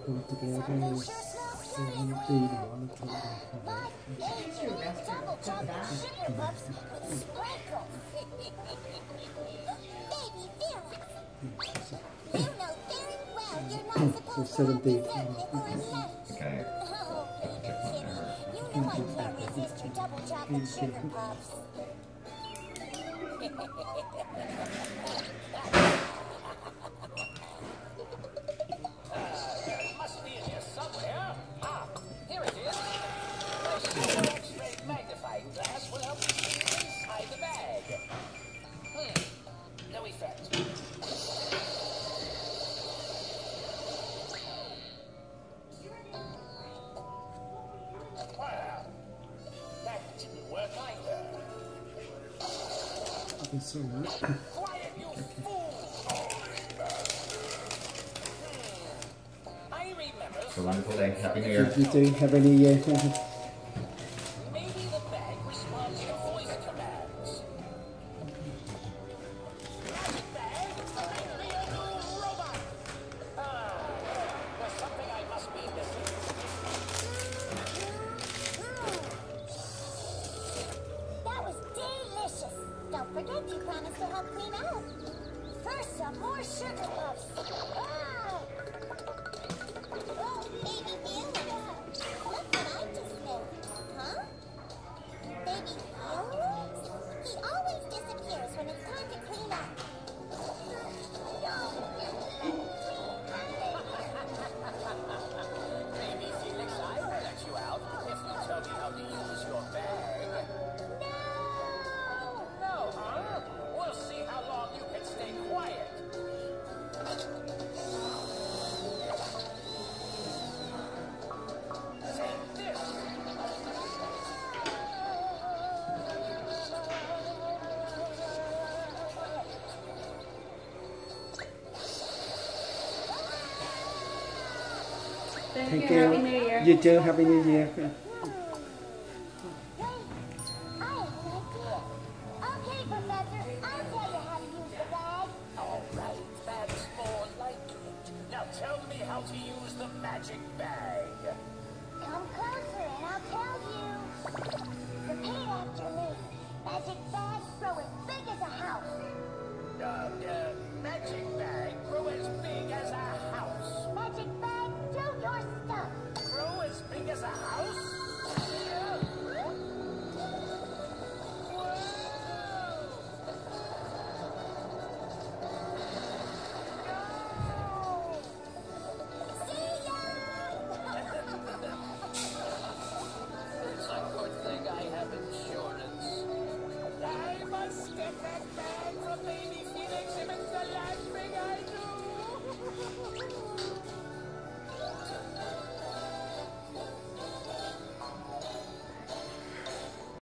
Một cái tì đỏ là thôi. So 70. Okay. You know I can't resist your double chocolate sugar puffs. There must be in here somewhere. Ah, here it is. A X-ray magnifying glass will help you see inside the bag. No effect. Wow, that didn't work either. So Quiet, you fool! I remember. Have a wonderful day. Happy New Year. you too. Have a new year. Maybe the bag responds to voice commands. Magic bag, make me a new robot. There's something I must be missing. That was delicious. Don't forget you promised to help clean up. First, some more sugar puffs. Ah! Oh, baby Felix. Look what I just made. Huh? Baby Felix? He always disappears when it's time to clean up. Maybe, Felix, I will let you out if you tell me how to use your bag. No, huh? We'll see how long you can stay quiet. Take this. Thank you. Happy New Year. You too. Happy New Year. Wait, I have an idea. Okay, Professor, I'll tell you how to use the bag. All right, that's more like it. Now tell me how to use the magic bag. Come closer and I'll tell you. Repeat after me. Magic bag, grow as big as a house. Magic bag, grow as big as a house. Magic bag, do your stuff. Grow as big as a house? See ya! It's a good thing I have insurance. I must get that bag from baby